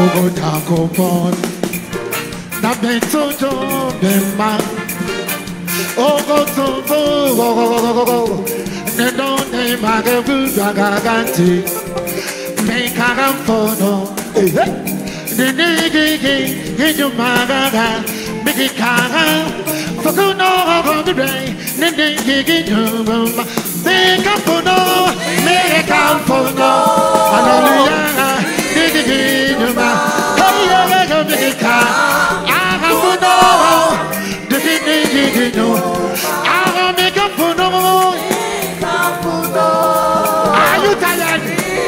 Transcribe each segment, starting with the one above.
go down, go born. Na bento jo bemba. Oh go to go. Ne don't ne magabu gaganti. Make a photo. The nigga in your magaga. Make it kaga. For good no the day. Ne nigga in your room. Make a photo. Make a photo. Hallelujah. Nigga in your mouth. Hey, make it kaga. I'll make up for no. Are you tired?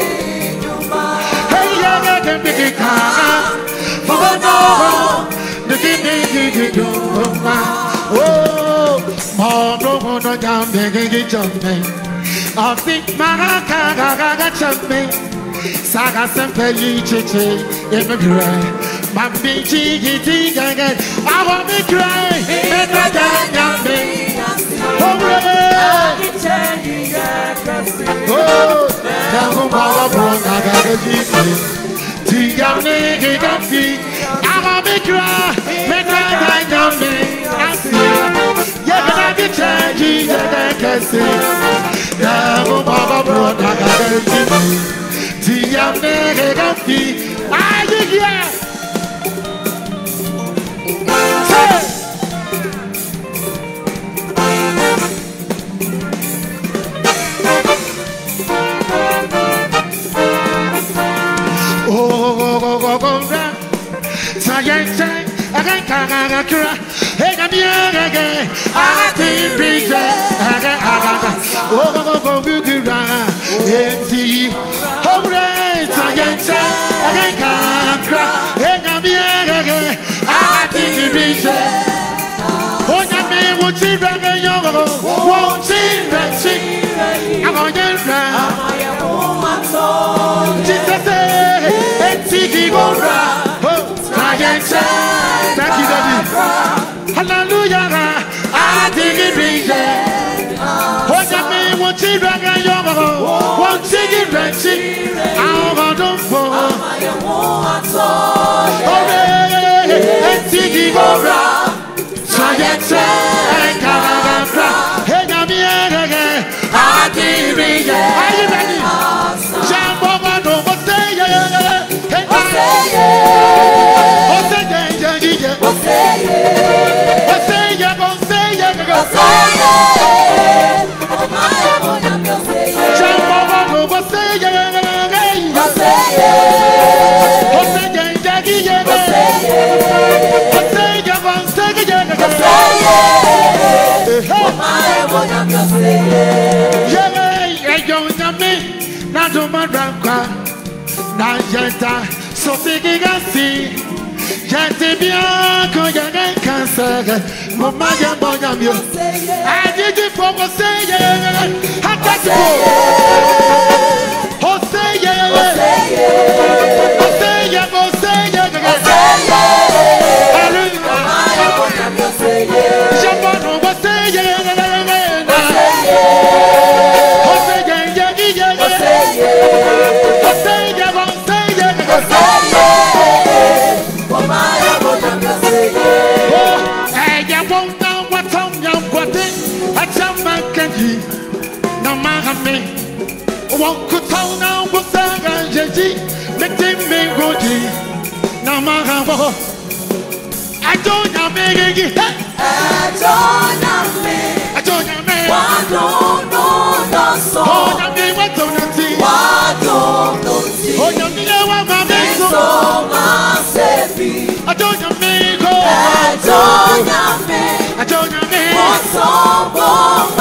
Hey, I can make it come for no. The thing you oh, more no down, begging jumping. I think my got jumping. Saga sempre chiche, immigrant. My bitchy getting again. I want me cry. And I can't be. Oh, now Mama Brown, I got a Jesus. Tia Nigga got feet. I want me cry. And I can't be. I see. Yeah, but I can change it. I can see. Now Mama Brown, I got a Jesus. Tia Nigga got feet. I did, yeah. Thank you, Daddy. Hallelujah. I think it brings it. What I mean, what children are young, what children are sick. I'm going to fall. Oh, think it go round. Try and say, I think it brings it. Are you ready? Jump over, don't say it. So thinking I see, just bien quand y'a un cancer, mon mari est bon à mieux. I did it for me say yeah, I got to go. Oh say yeah, oh say yeah, oh say yeah, hallelujah. J'apprends on say yeah, oh say yeah, yeah, yeah, oh say yeah, oh say yeah, oh say yeah, oh say yeah. Won't tell now what's that? Jeji, let me go. Namahabo. I don't know me. I don't know me. I don't know me. Why don't know so? Oh, I mean, what don't you see? Why don't you see? Oh, you know what my best so much. I don't know me. I don't know me. I don't know me. What's so